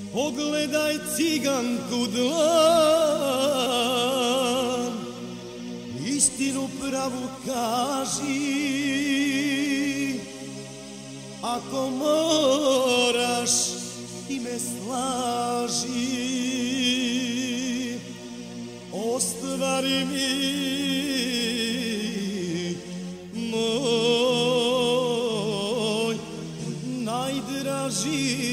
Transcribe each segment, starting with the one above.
Pogledaj ciganku dlan, istinu pravu kaži, ako moraš ti me slaži, ostvari mi moj najdraži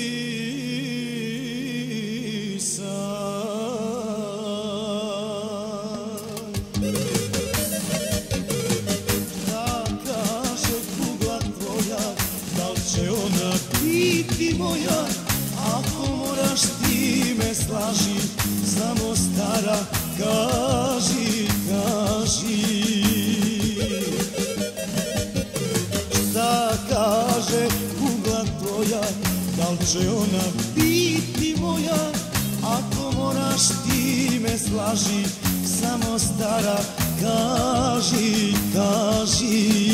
biti moja, ako moraš ti me slaži, samo stara kaži, kaži. Šta kaže kugla tvoja, da li će ona biti moja, ako moraš ti me slaži, samo stara kaži, kaži.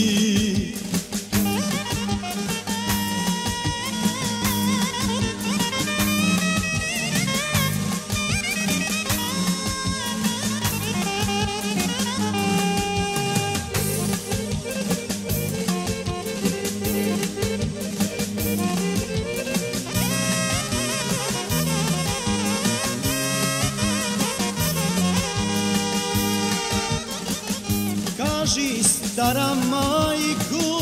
Kaži stara majko,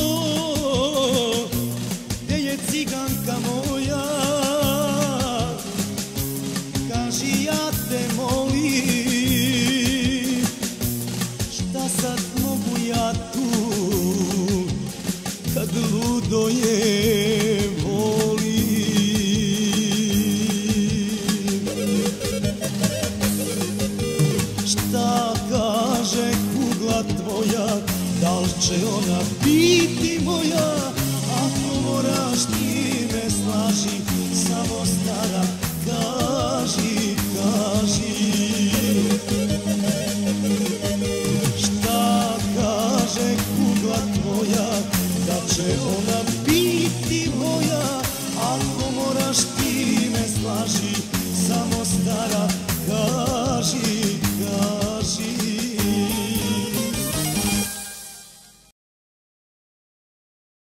gdje je ciganka moja, kaži ja te molim, šta sad mogu ja tu, kad ludo je volim. Šta kaže kugla tvoja, da li će ona biti moja, ako moraš ti me slaži, samo stara kaži, kaži. Šta kaže kugla tvoja, da će ona biti moja, ako moraš ti me slaži, samo stara kaži.